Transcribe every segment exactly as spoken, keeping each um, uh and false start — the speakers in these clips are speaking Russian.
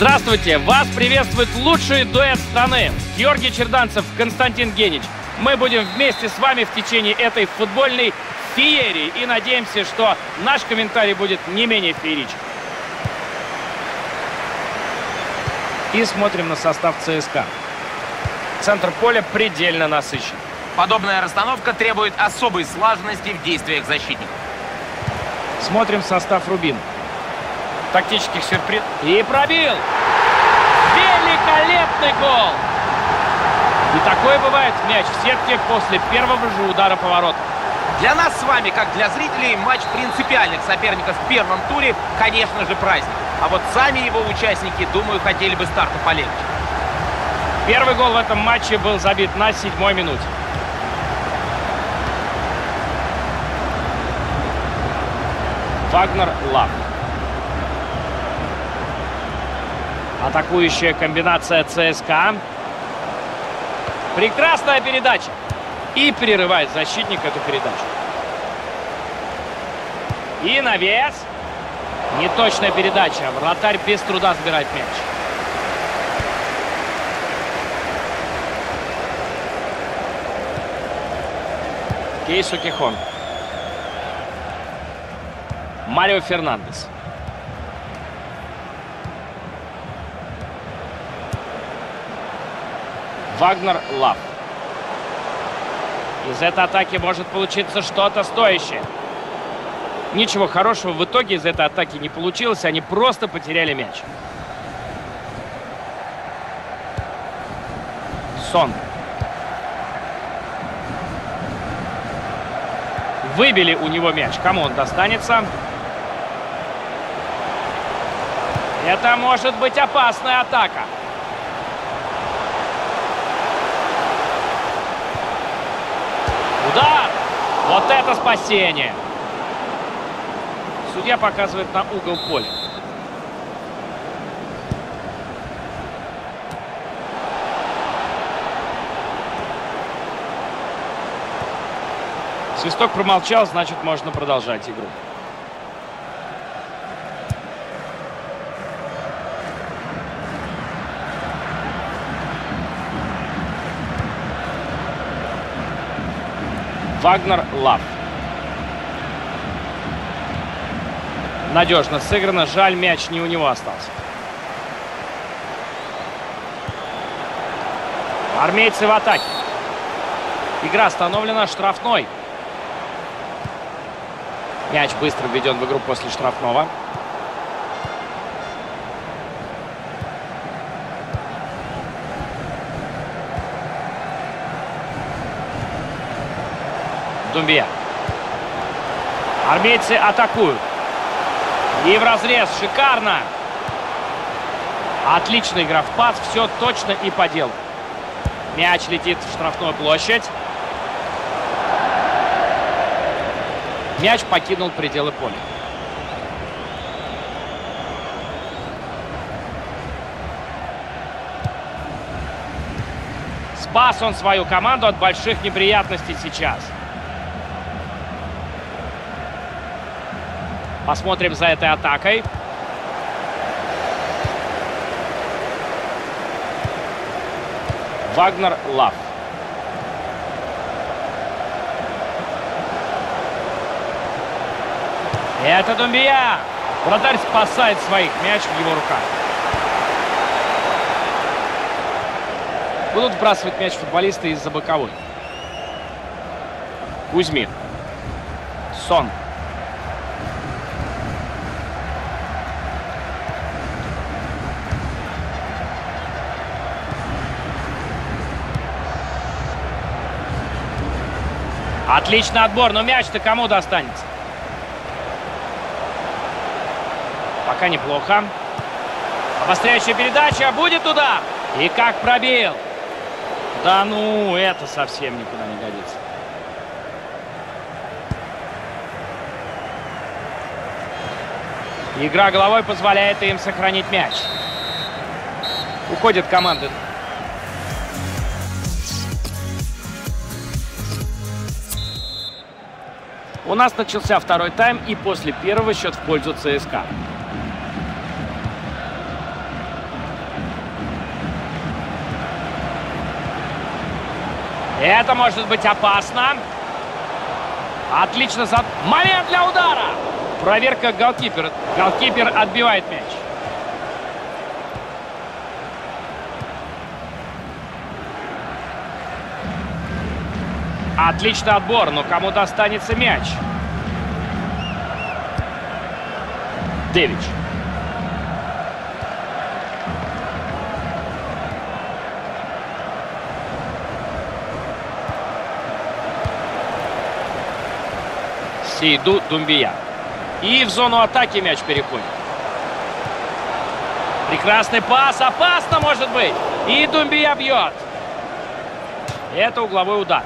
Здравствуйте! Вас приветствует лучший дуэт страны. Георгий Черданцев, Константин Генич. Мы будем вместе с вами в течение этой футбольной феерии. И надеемся, что наш комментарий будет не менее фееричен. И смотрим на состав ЦСКА. Центр поля предельно насыщен. Подобная расстановка требует особой слаженности в действиях защитников. Смотрим состав Рубин. Тактических сюрприз. И пробил! Великолепный гол! И такое бывает мяч в сетке после первого же удара по воротам. Для нас с вами, как для зрителей, матч принципиальных соперников в первом туре, конечно же, праздник. А вот сами его участники, думаю, хотели бы старта полегче. Первый гол в этом матче был забит на седьмой минуте. Вагнер Лав. Атакующая комбинация ЦСКА. Прекрасная передача. И перерывает защитник эту передачу. И навес. Неточная передача. Вратарь без труда сбирает мяч. Кейсу Кихон. Марио Фернандес. Вагнер Лав. Из этой атаки может получиться что-то стоящее. Ничего хорошего в итоге из этой атаки не получилось. Они просто потеряли мяч. Сон. Выбили у него мяч. Кому он достанется? Это может быть опасная атака. Удар! Вот это спасение! Судья показывает на угол поля. Свисток промолчал, значит, можно продолжать игру. Вагнер Лав. Надежно сыграно. Жаль, мяч не у него остался. Армейцы в атаке. Игра остановлена. Штрафной. Мяч быстро введен в игру после штрафного. Думбия. Армейцы атакуют. И в разрез. Шикарно. Отличная игра в пас. Все точно и по делу. Мяч летит в штрафную площадь. Мяч покинул пределы поля. Спас он свою команду от больших неприятностей сейчас. Посмотрим за этой атакой. Вагнер Лав. Это Думбия. Вратарь спасает своих. Мяч в его руках. Будут вбрасывать мяч футболисты из-за боковой. Кузьмин. Сон. Отличный отбор, но мяч-то кому достанется? Пока неплохо. Обостряющая передача. Будет удар. И как пробил. Да ну, это совсем никуда не годится. Игра головой позволяет им сохранить мяч. Уходит команда. У нас начался второй тайм, и после первого счет в пользу ЦСКА. Это может быть опасно. Отлично. За... Момент для удара. Проверка голкипера. Голкипер отбивает мяч. Отличный отбор, но кому достанется мяч? Дэвич. Сейду Думбия. И в зону атаки мяч переходит. Прекрасный пас. Опасно может быть. И Думбия бьет. Это угловой удар.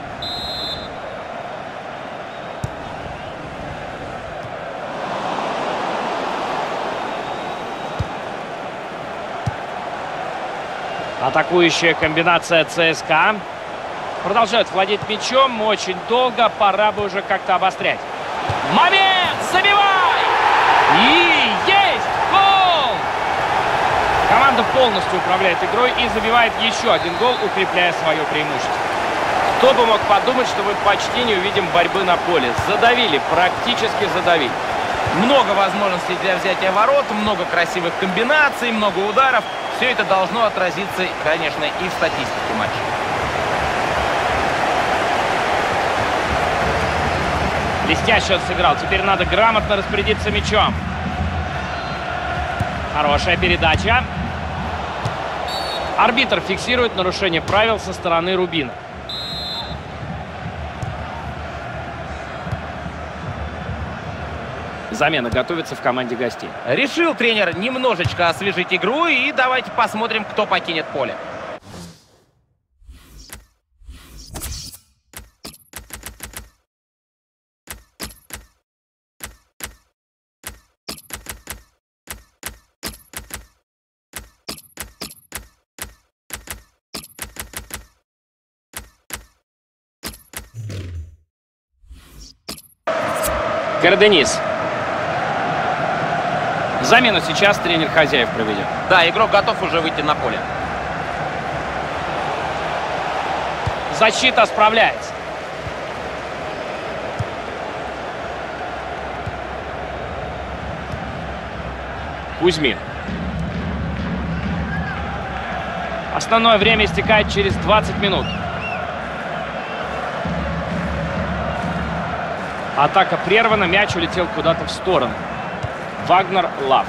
Атакующая комбинация ЦСКА. Продолжают владеть мячом очень долго. Пора бы уже как-то обострять. Момент! Забивай! И есть гол! Команда полностью управляет игрой и забивает еще один гол, укрепляя свое преимущество. Кто бы мог подумать, что мы почти не увидим борьбы на поле. Задавили, практически задавили. Много возможностей для взятия ворот, много красивых комбинаций, много ударов. Все это должно отразиться, конечно, и в статистике матча. Блестяще он сыграл. Теперь надо грамотно распорядиться мячом. Хорошая передача. Арбитр фиксирует нарушение правил со стороны Рубина. Замена готовится в команде гостей. Решил тренер немножечко освежить игру, и давайте посмотрим, кто покинет поле. Караденис. Замену сейчас тренер хозяев проведет. Да, игрок готов уже выйти на поле. Защита справляется. Кузьмин. Основное время истекает через двадцать минут. Атака прервана, мяч улетел куда-то в сторону. Вагнер Лав.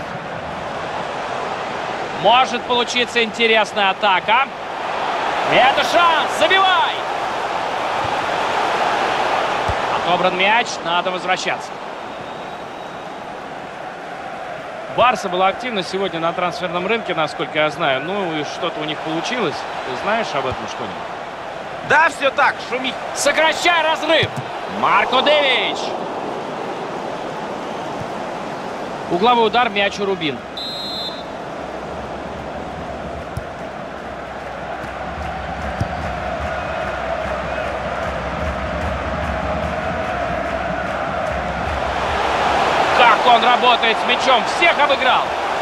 Может получиться интересная атака. Это шанс! Забивай! Отобран мяч, надо возвращаться. Барса была активна сегодня на трансферном рынке, насколько я знаю. Ну и что-то у них получилось. Ты знаешь об этом что-нибудь? Да, все так, шумит. Сокращай разрыв! Марко Дэвич! Угловой удар, мяч у Рубин. Как он работает с мячом, всех обыграл.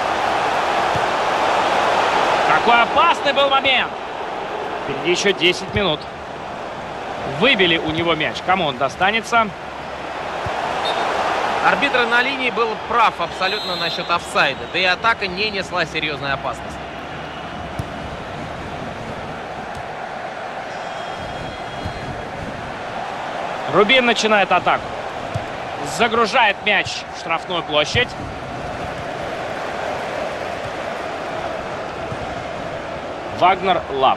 Какой опасный был момент. Впереди еще десять минут. Выбили у него мяч. Кому он достанется? Арбитр на линии был прав абсолютно насчет офсайда. Да и атака не несла серьезной опасности. Рубин начинает атаку. Загружает мяч в штрафную площадь. Вагнер Лав.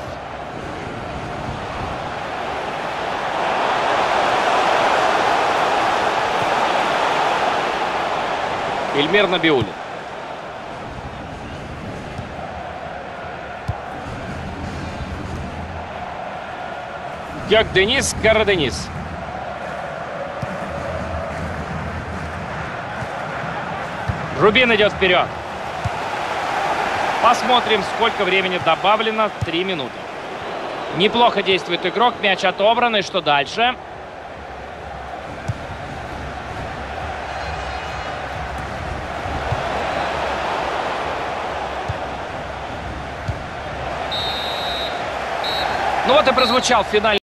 Эльмир Набиуллин. Гёкденис Караденис. Рубин идет вперед. Посмотрим, сколько времени добавлено. Три минуты. Неплохо действует игрок. Мяч отобран. И что дальше? Ну вот и прозвучал финальный.